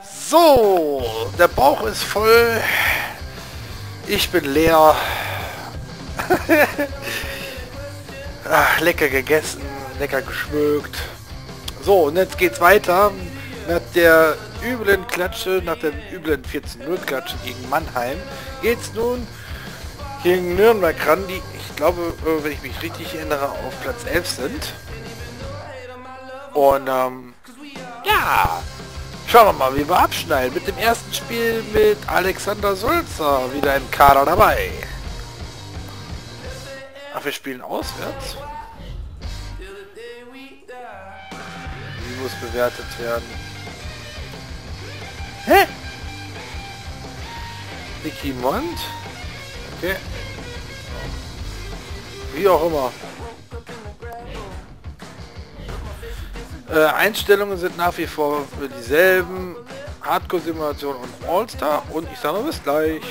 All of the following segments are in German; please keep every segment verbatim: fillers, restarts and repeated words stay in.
So, der Bauch ist voll. Ich bin leer. Ach, lecker gegessen, lecker geschmückt. So, und jetzt geht's weiter. Nach der üblen Klatsche, nach der üblen vierzehn null Klatsche gegen Mannheim, geht's nun gegen Nürnberg ran, die, ich glaube, wenn ich mich richtig erinnere, auf Platz elf sind. Und, ähm, ja, schauen wir mal, wie wir abschneiden. Mit dem ersten Spiel mit Alexander Sulzer wieder im Kader dabei. Ach, wir spielen auswärts. Wie muss bewertet werden? Hä? Nicky Mond? Okay. Wie auch immer. Äh, Einstellungen sind nach wie vor dieselben. Hardcore-Simulation und All-Star. Und ich sage mal bis gleich.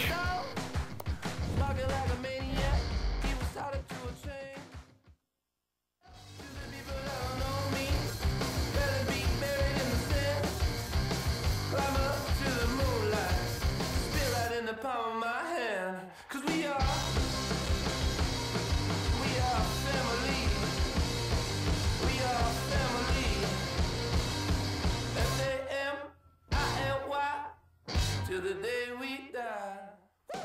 The day we die.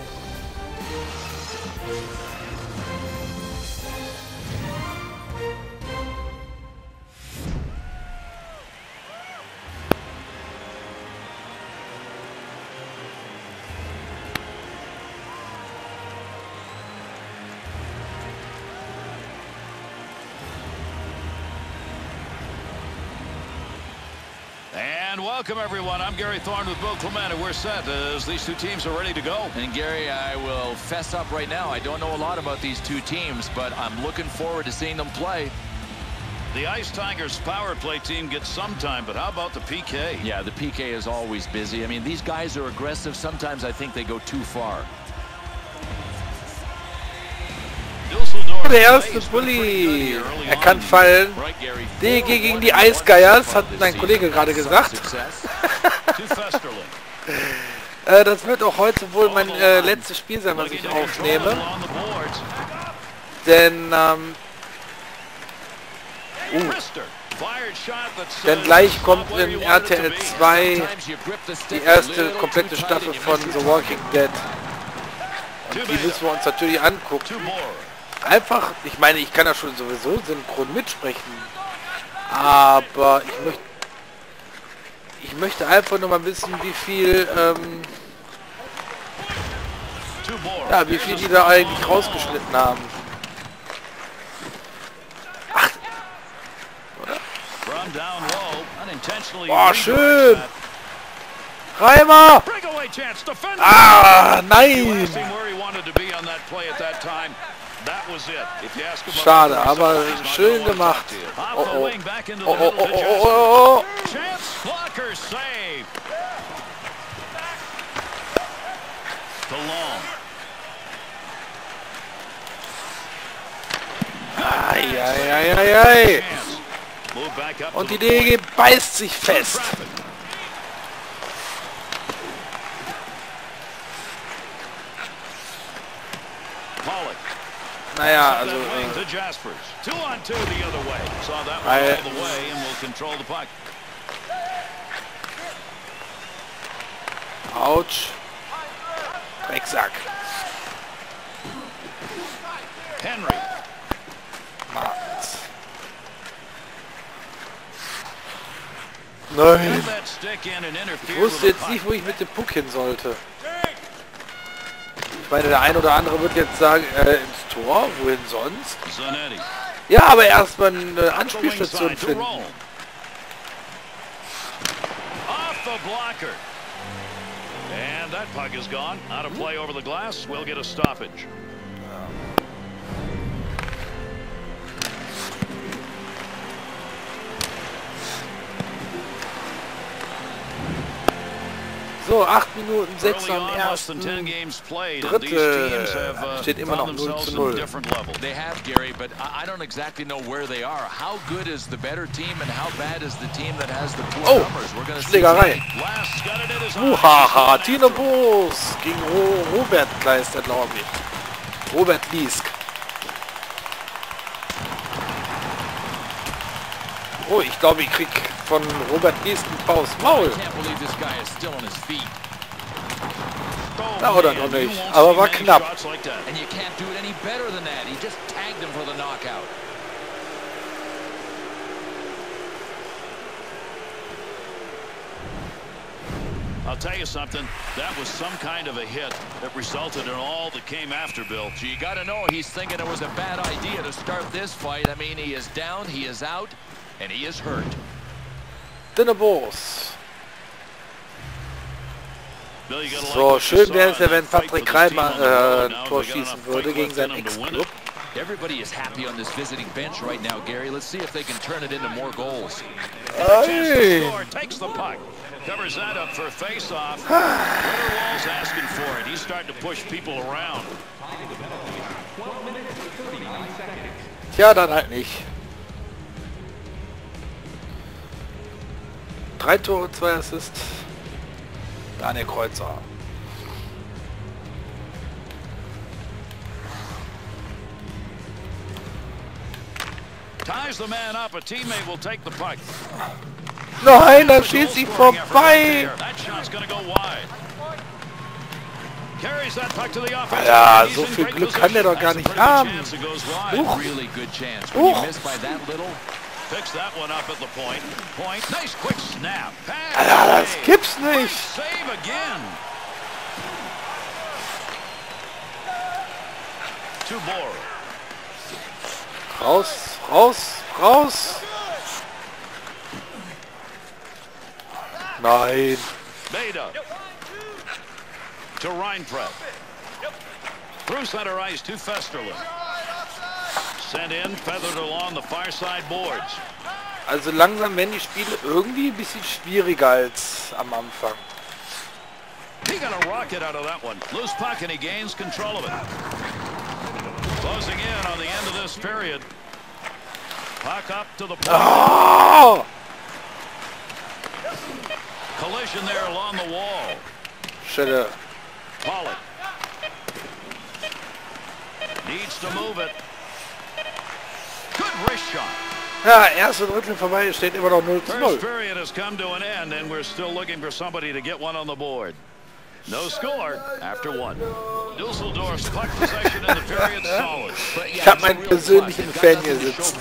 And welcome everyone. I'm Gary Thorne with Bill Clement, and we're set as these two teams are ready to go. And Gary, I will fess up right now. I don't know a lot about these two teams, but I'm looking forward to seeing them play. The Ice Tigers power play team gets some time, but how about the P K? Yeah, the P K is always busy. I mean, these guys are aggressive. Sometimes I think they go too far. Der erste Bulli. Er kann fallen. D G gegen die Eisgeiers, hat mein Kollege gerade gesagt. äh, das wird auch heute wohl mein äh, letztes Spiel sein, was ich aufnehme. Denn, ähm, uh, denn gleich kommt in R T L zwei die erste komplette Staffel von The Walking Dead. Und die müssen wir uns natürlich angucken. Einfach, ich meine, ich kann ja schon sowieso synchron mitsprechen, aber ich möchte ich möchte einfach nur mal wissen, wie viel ähm, ja, wie viel die da eigentlich rausgeschnitten haben. Ach, oder? Boah, schön! Reimer! Ah, nein! Schade, aber schön gemacht. Oh, oh. Oh, oh, oh, oh, oh, oh. Ai, ai, ai, ai, ai. Und die D G beißt sich fest. Naja, also äh, weil, Autsch. Drecksack. Henry. Martins. Nein. Ich wusste jetzt nicht, wo ich mit dem Puck hin sollte. Ich meine, der ein oder andere wird jetzt sagen, äh, ins Tor, wohin sonst? Ja, aber erstmal eine Anspielstation finden. And that puck is gone. Out of play over the glass. We'll get a stoppage. So, acht Minuten sechs am ersten Drittel. Steht immer noch null zu null. They have, Gary, but I don't exactly know where they are. How good is the better team and how bad is the team that has the poor numbers? We're going to see. Schlägerei. Uhaha, Tino Boos gegen Ro Robert Kleister, glaube ich. Robert Liesk. Oh, ich glaube, ich krieg von Robert Liesk einen Paus Maul. Na, oder noch nicht. Aber war knapp. I'll tell you something, that was some kind of a hit that resulted in all that came after, Bill. So you got to know he's thinking it was a bad idea to start this fight. I mean, he is down, he is out, and he is hurt. Tino Boos. So, schön wäre es ja, wenn Patrick Reimer äh, ein Tor schießen würde gegen seinen Ex-Club. Everybody is happy on this visiting bench right now, Gary. Let's see if they can turn it into more goals. Hey. Takes the puck. Covers that up for a face-off. Wall's asking for it. He's starting to push people around. Tja, dann halt nicht. Drei Tore, zwei Assists. Daniel Kreuzer. Ties the man up. A teammate will take the puck. Nein, da schießt sie vorbei. Ja, so viel Glück kann der doch gar nicht haben. Huch. Huch. Alter, das gibt's nicht. Raus, raus, raus. Nein. Beda. To Reinprep. Through center ice to Festerlin. Sent in, feathered along the far side boards. Also langsam werden die Spiele irgendwie ein bisschen schwieriger als am Anfang. He got a rocket out of that one. Loose puck and he gains control of it. Closing in on the end of this period. Puck up to the point. Oh! Collision there along the wall. Schelle. Pollock. Needs to move it. Good wrist shot. Ja, erste Drittel vorbei, steht immer noch null zu null. First period has come to an end and we're still looking for somebody to get one on the board. No score after one. Dusseldorf's puck possession in the period solid. Ich habe meinen persönlichen Fan hier sitzen.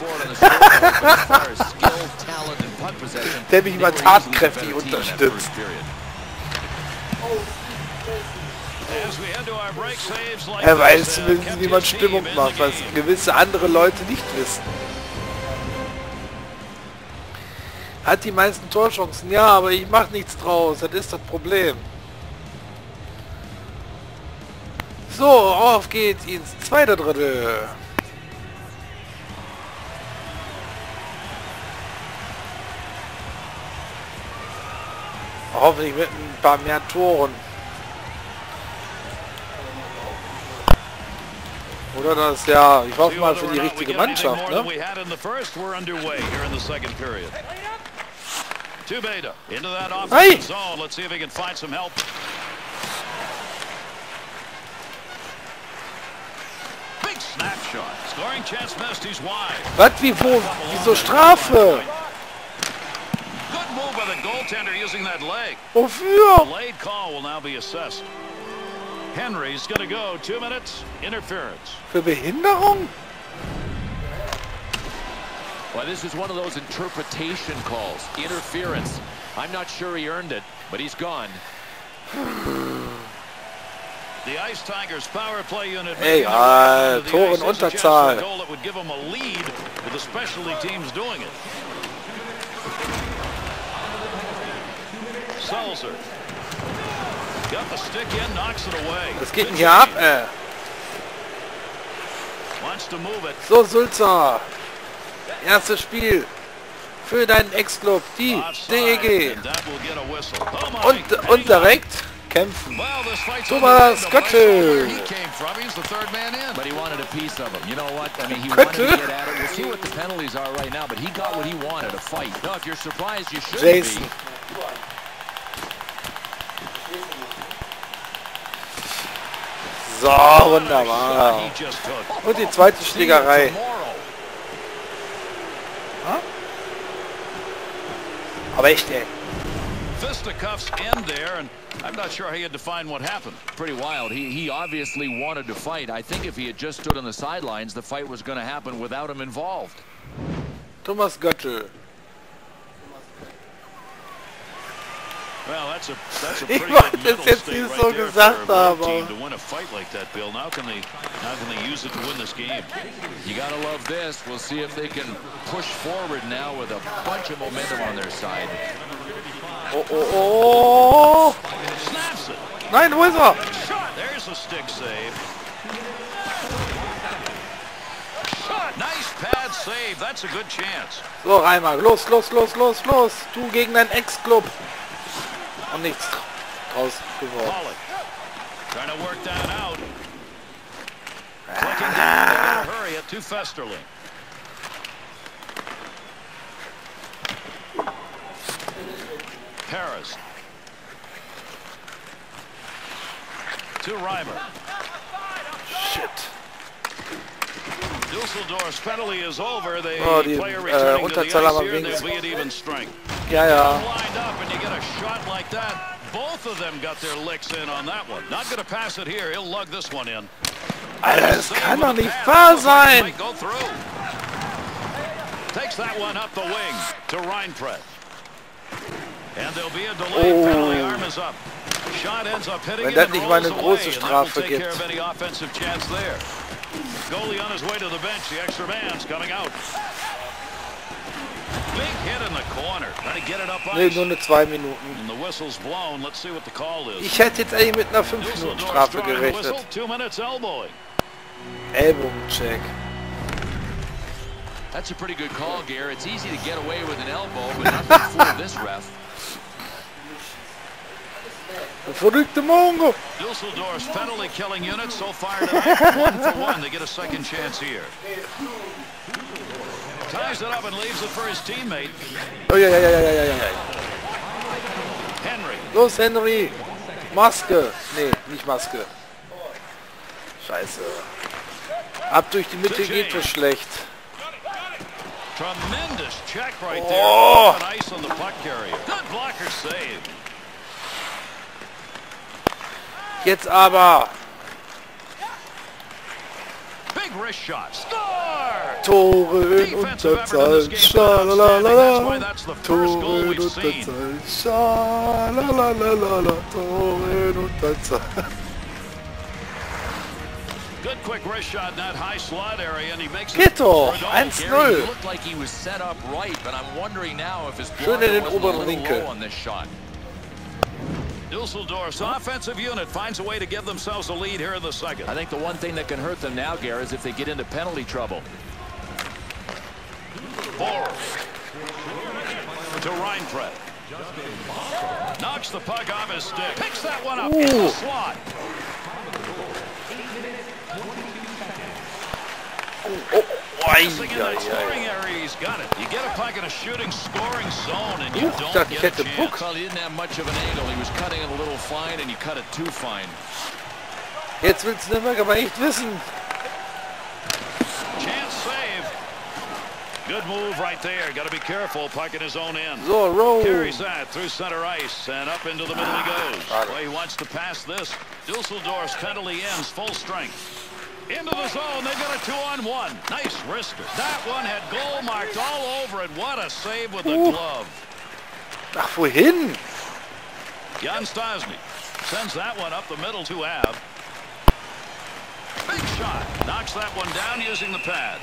Der mich immer tatkräftig unterstützt. Er weiß zumindest, wie man Stimmung macht, was gewisse andere Leute nicht wissen. Hat die meisten Torchancen, ja, aber ich mache nichts draus, das ist das Problem. So, auf geht's ins zweite Drittel. Hoffentlich mit ein paar mehr Toren. Oder das, ja, ich hoffe mal für die richtige Mannschaft, ne? Hey! Was, wie, wo, wieso Strafe? Wofür? Henry's going to go two minutes interference. Für Behinderung? Well, this is one of those interpretation calls. Interference. I'm not sure he earned it, but he's gone. The Ice Tigers power play unit. Egal, Tor in Unterzahl. That would give them a lead with the specialty teams doing it. Sulzer. Got the stick in, knocks it away. Was geht denn hier ab, ey? Wants to move it. So, Sulzer. Erstes Spiel Für deinen Ex-Club, die Offside, D E G. and that will get a whistle. Oh my, Und, und direkt kämpfen. well, this fight's Thomas underway. Götze. Where he came from, he's the third man in. But he wanted a piece of him. You know what? I mean, he Götze. wanted to get at it. We'll see what the penalties are right now, but he got what he wanted, a fight. No, if you're surprised, you shouldn't Jason. be. So, wunderbar. He just took. Und die zweite Schlägerei. Aber echt, ey. Fisticuffs end there, and I'm not sure how you define what happened. Pretty wild. He, he obviously wanted to fight. I think if he had just stood on the sidelines, the fight was going to happen without him involved. Thomas Götze. Well, that's a that's a Ich pretty wollte good es mental jetzt state nicht right so there gesagt for a road haben. team to win a fight like that, Bill. Now can they how can they use it to win this game? You got to love this. We'll see if they can push forward now with a bunch of momentum on their side. Oh, oh, oh. Snaps it. Nein, wo ist er? Shot. There's a stick save. Shot. Nice pad save. That's a good chance. So, Reimer, los, los, los, los, los. Du gegen deinen Ex-Club. Und nichts draus geworden. Pollock trying to work that out. Clicking down in a hurry at to Festerling. Paris. To Reimer. Shit. Dusseldorf's penalty is over. The Oh, die, player äh, returning to the Unterzahl ice aber here, and they'll wenigstens. be at even strength. Ja, ja. Lined up, and you get a shot like that. Both of them got their licks in on that one. Not going to pass it here. He'll lug this one in. Alter, das kann doch nicht wahr sein. Might go through. Takes that one up the wing to Reinpret. And there'll be a delayed Oh. penalty. Arm is up. Shot ends up hitting Wenn it das and nicht mal rolls eine away, große and that will Strafe take care gibt. of any offensive chance there. Goalie on his way to the bench. The extra man's coming out. Big hit in the corner. Trying to get it up Nee, ice. nur eine zwei Minuten. And the whistle's blown. Let's see what the call is. Ich hätte jetzt eigentlich mit einer fünf Minuten Dusseldorf's Strafe drawing the whistle. gerechnet. Two minutes elbowing. Ellbogencheck. That's a pretty good call, Gare. It's easy to get away with an elbow, but not to fool this ref. Der verrückte Mongo. Dusseldorf's penalty killing unit so far tonight. One for one. They get a second chance here. Ties it up and leaves it for his teammate. Oh, ja, ja, ja, ja, ja, ja. Henry. Los, Henry. Maske. Nee, nicht Maske. Scheiße. Ab durch die Mitte geht so schlecht. Tremendous check right there. Oh. On ice on the puck carrier. Good blocker save. Jetzt aber. Big wrist shot. Score! Tore in Defensive effort in this Unterzahl. game. Outstanding. That's Schalalala. why that's the first Tore goal in we've seen. Unterzahl. Schalalala. Tore in Unterzahl. Good quick wrist shot in that high slot area, and he makes it. Geht doch. for a goal. eins Gary, null. he looked like he was set up right, but I'm wondering now if his Schön in blocker den wasn't a oberen little Winkel. low on this shot. Dusseldorf's offensive unit finds a way to give themselves a lead here in the second. I think the one thing that can hurt them now, Gare, is if they get into penalty trouble. Four. To Reinpret. Knocks the puck off his stick. Picks that one up in the slot. Oh, Passing in ai, that scoring ai, ai. area, he's got it. You get a puck in a shooting scoring zone, and you Huch, ich don't dachte, ich get a hätte chance. Puck. Well, he didn't have much of an angle. He was cutting it a little fine, and you cut it too fine. Jetzt willst du nicht mehr aber echt wissen. Chance save. Good move right there. Got to be careful. Puck in his own end. So, roll. Carries that through center ice, and up into the middle he goes. Got it. Well, he wants to pass this. Dusseldorf's penalty ends full strength. Into the zone. They've got a two-on-one. Nice wrister. That one had goal marked all over it. What a save with the Ooh. glove. Ach, wohin? Jan Stosny sends that one up the middle to Av. Big shot. Knocks that one down using the pad.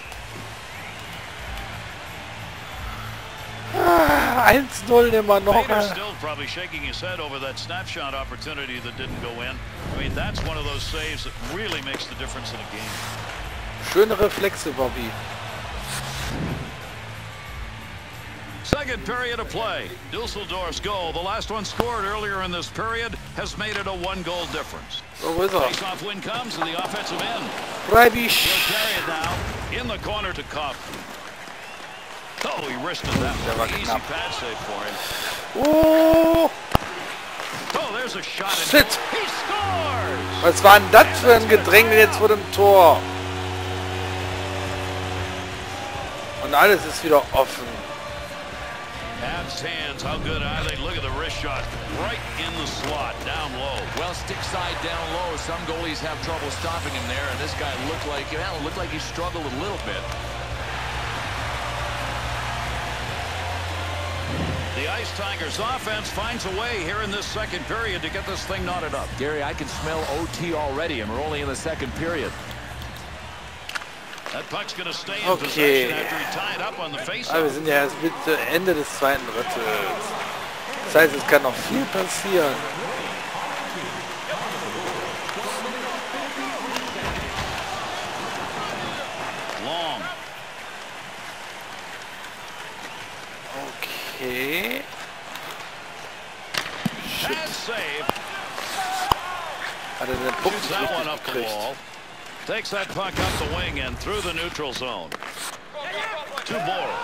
Ah, eins null immer noch. Bader's still probably shaking his head over that snapshot opportunity that didn't go in. I mean, that's one of those saves that really makes the difference in a game. Schöne Reflexe, Bobby. Second period of play. Dusseldorf's goal, the last one scored earlier in this period, has made it a one-goal difference. So, wo ist er? Face-off win comes to the offensive end. Reibisch. He'll carry it now in the corner to Kaufman. Oh, he wristed that one. Easy pad save for him. Oh! Oh, there's a shot. Shit! He scores! Was war denn das für ein Gedränge jetzt vor dem Tor? Und alles ist wieder offen. Ab's hands, how good are they? Look at the wrist shot. Right in the slot, down low. Well, stick side down low. Some goalies have trouble stopping him there, and this guy looked like, well, it looked like he struggled a little bit. The Ice Tigers offense finds a way here in this second period to get this thing knotted up. Gary, I can smell O T already, and we're only in the second period. That puck's going to stay in Okay. possession after he tied up on the face. Aber wir sind ja erst Mitte, Ende des zweiten Drittels. Das heißt, es kann noch viel passieren. Long. Okay. Shit. Bad save. Hat er den Puck Shoots nicht that one richtig up the gekriegt. wall. Takes that puck up the wing and through the neutral zone. To Morrow.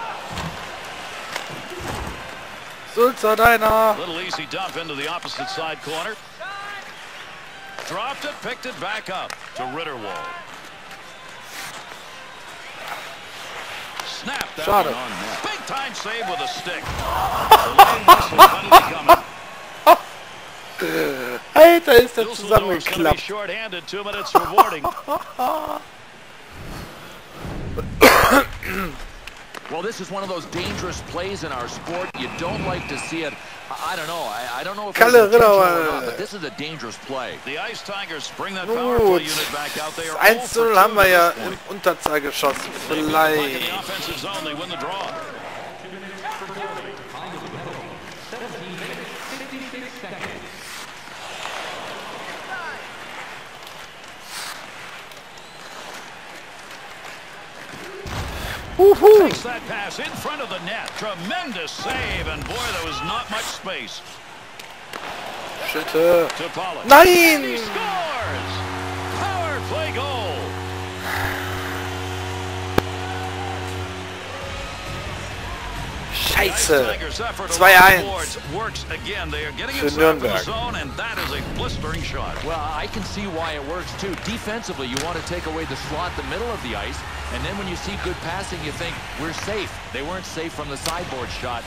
Sulzer, deiner. Little easy dump into the opposite side corner. Dropped it, picked it back up to Ritterwald. Snapped that Schade. one on net. Big time save with a stick. The lane whistle finally coming. Alter, ist der Dusseldorf's gonna be zusammengeklappt. short-handed, two minutes rewarding. Well, this is one of those dangerous plays in our sport. You don't like to see it. I, I don't know. I, I don't know if it's Kalle intentional or Ritterwald. not, but this is a dangerous play. The Ice Tigers bring that power play Gut. unit back out. They are eins zu null haben wir ja in in Unterzahl geschossen. the Vielleicht. offensive zone, they win the draw. Uhu. Takes that pass in front of the net. Tremendous save, and boy, there was not much space. Schütte. To Pollock. Nein! And he scores! Power play goal. Scheiße. zwei eins. Works again. They are getting Für inside from the Nürnberg. zone, and that is a blistering shot. Well, I can see why it works, too. Defensively, you want to take away the slot, the middle of the ice, and then when you see good passing, you think, we're safe. They weren't safe from the sideboard shot.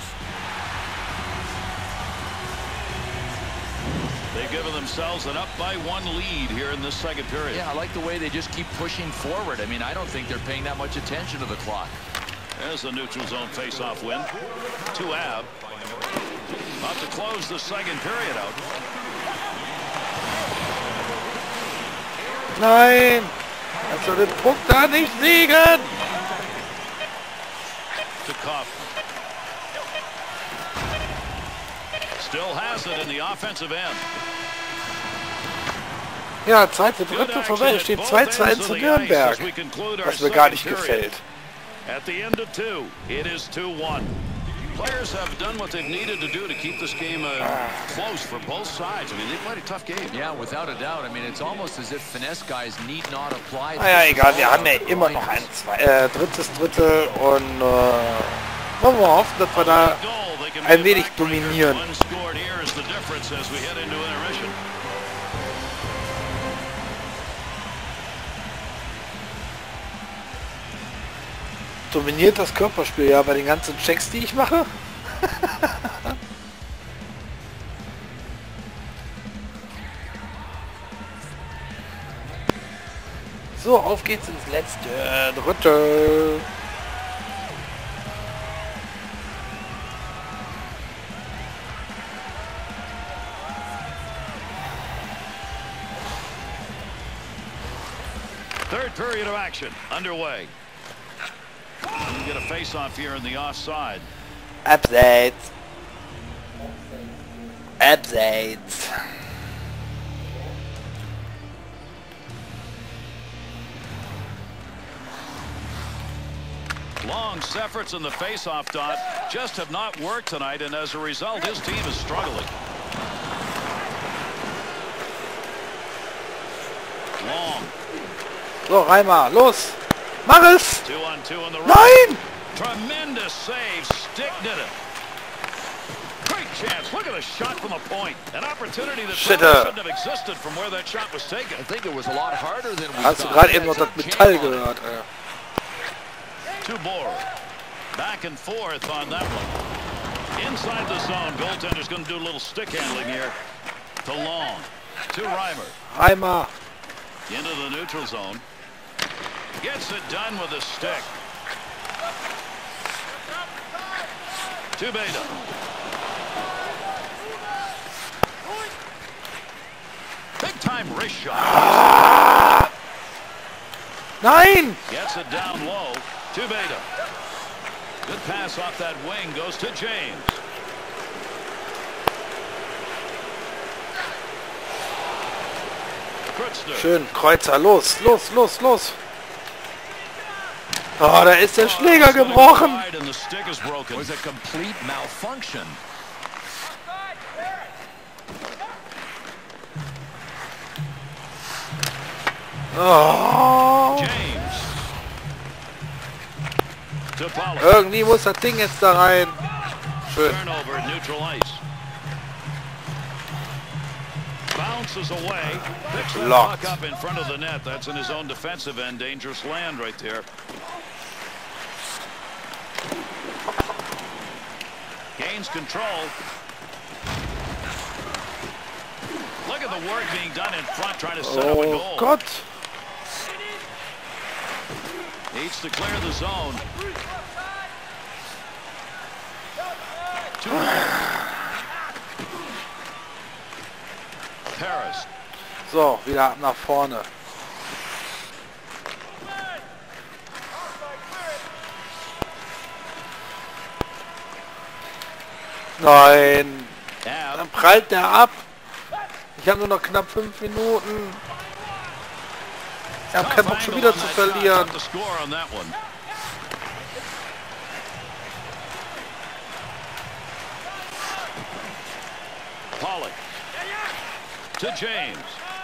They've given themselves an up by one lead here in this second period. Yeah, I like the way they just keep pushing forward. I mean, I don't think they're paying that much attention to the clock. There's the neutral zone face-off win. To Ab. About to close the second period out. Nein. Er soll den Puck da nicht siegen. To Kaufman. Still has it in the offensive end. Ja, zweite, Good dritte action vorbei. at Steht both zwei zu ends eins of zu the ice Nürnberg. as we conclude our Was mir gar second nicht period. gefällt. At the end of two, it is two one. Players have done what they've needed to do to keep this game uh, close for both sides. I mean, they played a tough game. Yeah, without a doubt. I mean, it's almost as if finesse guys need not apply. Naja, egal. Wir haben ja immer noch ein zwei, äh, drittes Drittel und äh, wollen wir hoffen, dass wir da Goal, they can ein be wenig back breakers. dominieren. One scored here is the difference as we head into intermission. Dominiert das Körperspiel ja bei den ganzen Checks, die ich mache. So, auf geht's ins letzte Drittel. Third period of action underway. You get a face-off here in the offside. Abseits. Abseits. Long's efforts in the face-off dot just have not worked tonight, and as a result, his team is struggling. Long. So, Reimer, los! Mach es! Two on two on the Nein! Tremendous save. Stick did it. Great chance. Look at a shot from a point. An opportunity that Shit, probably uh. shouldn't have existed from where that shot was taken. I think it was a lot harder than we Hast du thought. gerade eben noch das Metall gehört? Ey. Tubor. Back and forth on that one. Inside the zone. Goaltender's going to do a little stick handling here. To Long. To Reimer. Reimer. Into the neutral zone. Gets it done with a stick. To Beta. Big time wrist shot. Ah! Nein! Gets it down low to Beta. Good pass off that wing goes to James. Kreuzer. Schön, Kreuzer, los, los, los, los. Oh, da ist der Schläger gebrochen. And the stick is broken. It was a complete malfunction. Oh. James. To Pollock. Irgendwie muss das Ding jetzt da rein. Schön. Turnover at neutral ice. Bounces away. Picks that Blocked. puck up in front of the net. That's in his own defensive end. Dangerous land right there. Gains control. Look at the work being done in front, trying to set up a Oh goal. Gott. Needs to clear the zone. Two. Paris. So, wieder ab nach vorne. Nein. Now, Dann prallt der ab. Ich habe nur noch knapp fünf Minuten. Ich habe keinen Bock schon wieder zu verlieren. The score on that one. Pollock to James.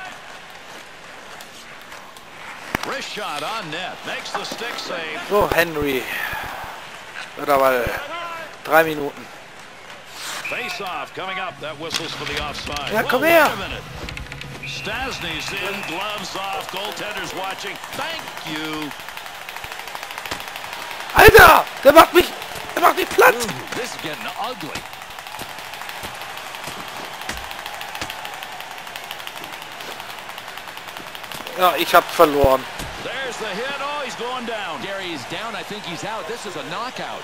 Wrist shot on net. Makes the stick save. So, Henry. Wird aber drei Minuten. Face off coming up. That whistles for the offside. Ja, komm Whoa, her. wait a minute. Stasny's in, gloves off, goaltender's watching. Thank you. Alter, der macht mich, der macht mich platt. Ooh, this is getting ugly. Ja, ich hab verloren. There's the hit. Oh, he's going down. Gary is down. I think he's out. This is a knockout.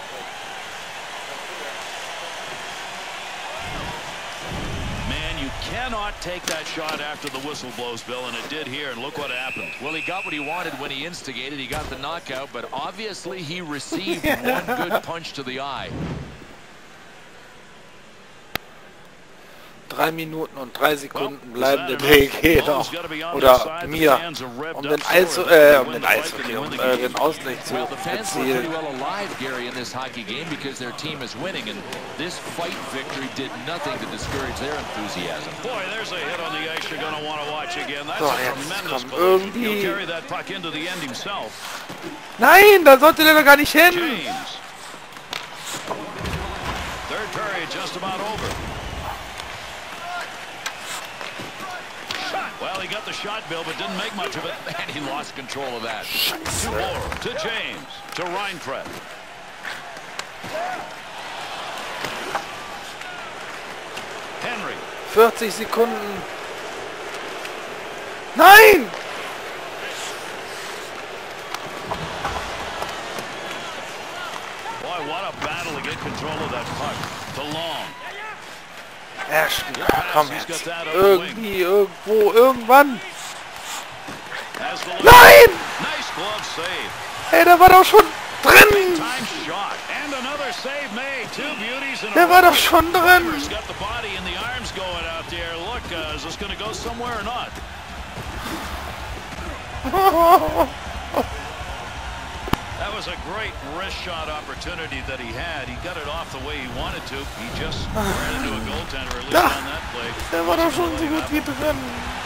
Man, you cannot take that shot after the whistle blows, Bill, and it did here, and look what happened. Well, he got what he wanted when he instigated. He got the knockout, but obviously he received one good punch to the eye. Drei Minuten und drei Sekunden bleiben dem B G noch. Oder mir. Um den Eis, äh, um den Eishockey, um äh, den Ausgleich zu Well, the fans were pretty erzielen. well alive, Gary, in this hockey game because their team is winning, and this fight victory did nothing to discourage their enthusiasm. Boy, there's a hit on the ice you're going to want to watch again. That's So, a jetzt tremendous kommt collision. irgendwie- He'll carry that puck into the end himself. Nein, da sollte der doch gar nicht hin. James. Third period just about over. Shot. Well, he got the shot, Bill, but didn't make much of it. And he lost control of that. To Moore, to James, to Reinfred. Henry. vierzig Sekunden. Nein! Boy, what a battle to get control of that puck. To Long. Ashton, komm jetzt. Irgendwie, irgendwo, irgendwann. Has the Nein! nice glove save. Ey, der war doch schon drin. Time shot. And another save made. Two beauties in a Der war doch schon drin. He's got the body and the arms going out there. Look, uh, is this going to go somewhere or not? That was a great wrist shot opportunity that he had. He got it off the way he wanted to. He just ran into a goaltender, at least on that play. Der war doch schon so gut wie drin.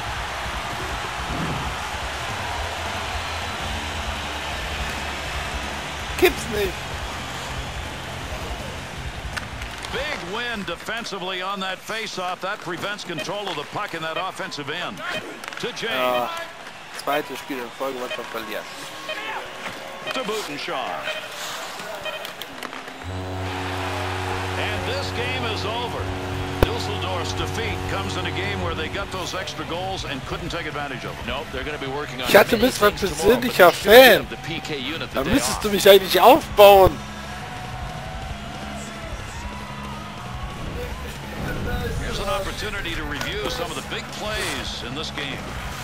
Gibt's nicht. Big win defensively on that face-off. That prevents control of the puck in that offensive end. To James. Ja, zweites Spiel in Folge, was wir verlieren. To Butenshaw. And this game is over. Dusseldorf's defeat comes in a game where they got those extra goals and couldn't take advantage of them. Nope, they're going to be working on. Ich hatte bist mein persönlicher Fan. Da müsstest du mich eigentlich aufbauen. Here's an opportunity to review some of the big plays in this game.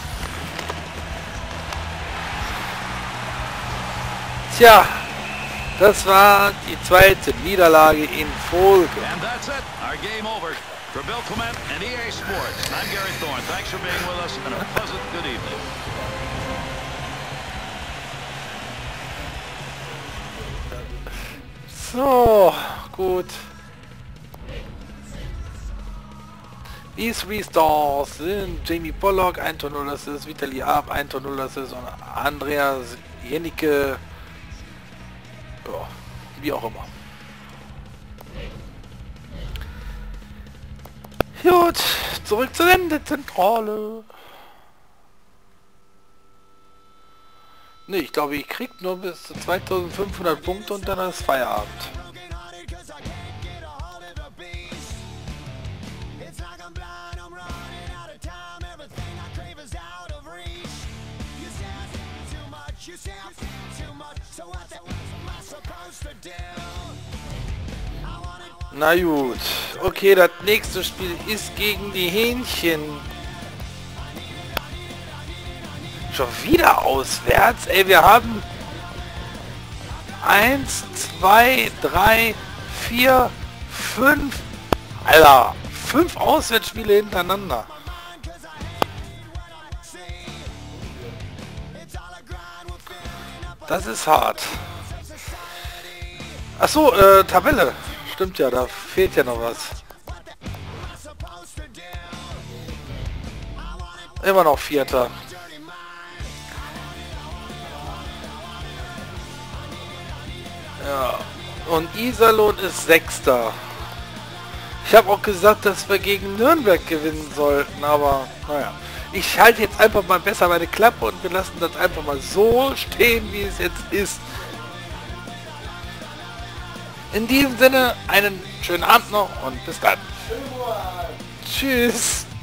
Tja, das war die zweite Niederlage in Folge. And that's it. Our game over. For Bill Clement and E A Sports, I'm Gary Thorne. Thanks for being with us and a pleasant good evening. So, gut. Die Three Stars sind Jamie Pollock, ein Tor null Assist, Vitali Ab, ein Tor null Assist und Andreas Jenicke, ja, wie auch immer. Gut, zurück zur Sendezentrale. Ne, ich glaube, ich krieg nur bis zu zweitausendfünfhundert Punkte und dann ist Feierabend. Na gut, okay, das nächste Spiel ist gegen die Hähnchen. Schon wieder auswärts, ey, wir haben eins, zwei, drei, vier, fünf, Alter, fünf Auswärtsspiele hintereinander. Das ist hart. Ach so, äh, Tabelle. Stimmt ja, da fehlt ja noch was. Immer noch Vierter. Ja. Und Iserlohn ist Sechster. Ich habe auch gesagt, dass wir gegen Nürnberg gewinnen sollten, aber naja. Ich halte jetzt einfach mal besser meine Klappe und wir lassen das einfach mal so stehen, wie es jetzt ist. In diesem Sinne, einen schönen Abend noch und bis dann. Tschüss.